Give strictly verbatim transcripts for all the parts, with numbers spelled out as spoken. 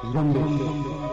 زنبه.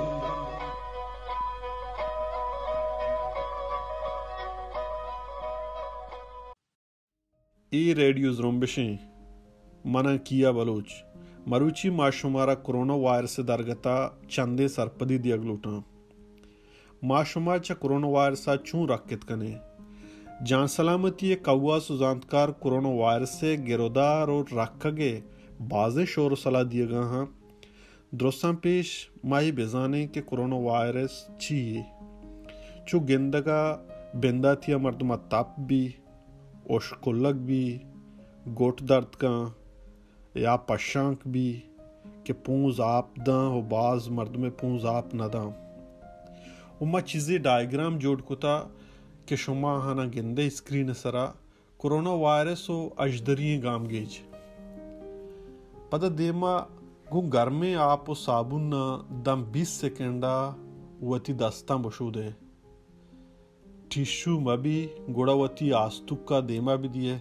ای radio زرمبشیں منا کیا بلوچ مروچی معشمارا کرونا وائرس درگتا چندے سرپدی دیگ لوٹاں معشما چا کرونا وائرسا چون رکت کنے جان سلامتی قوا سزانتکار کرونا وائرس سے گرودار اور رکھگے بازے شور و صلاح دیگا ہاں درستان پیش ماہی بیزانے کہ کرونا وائرس چیئے چو گندگا بنداتیا مردمہ تاپ بھی اوشکلک بھی گوٹ درد کا یا پشانک بھی کہ پونز آپ داں و بعض مردم پونز آپ نہ داں اما چیزی ڈائیگرام جوڑ کتا کہ شما ہانا گندے اسکرین سرا کرونا وائرس و اجدری گام گیج پدا دیما گو گرمے آپ و صابن نا دم بیس سیکنڈا وتی دستان بشو دے ٹیشو مبی گوڑا وتی آستوک کا دیما بھی دیے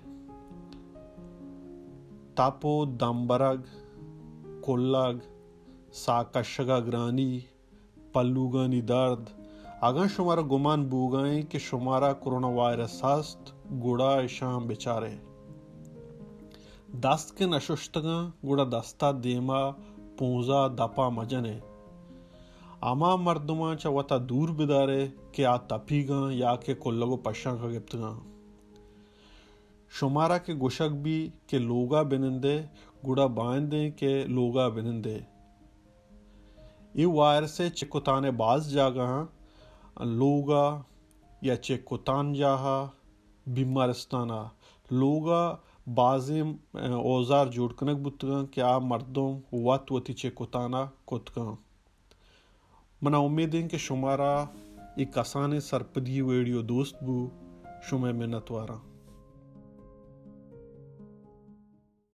تاپو دمبرگ کلگ ساکشگا گرانی پلوگانی درد اگاں شمارا گمان بوگائیں کہ شمارا کرونا وائرس ہست گوڑا شام بیچارے دست کے نششتگاں گوڑا دستا دیما پونزا دپا مجنے اما مردمان چا وطا دور بدارے کہ آ تپی گاں یا کہ کلگو پشان کا گپت گاں شمارا کے گوشک بھی کہ لوگا بنندے گوڑا بائندے کہ لوگا بنندے یہ وائرس چکتانے باز جاگا ہاں لوگا یا چکتان جاہا بیمارستانا لوگا بعضی اوزار جوڑ کنک بتگاں کہ آ مردوں وات وتی چکتانا کتگاں منا امید ہیں کہ شمارا ایک کسانے سرپدی ویڈیو دوست بو شمع منت وارا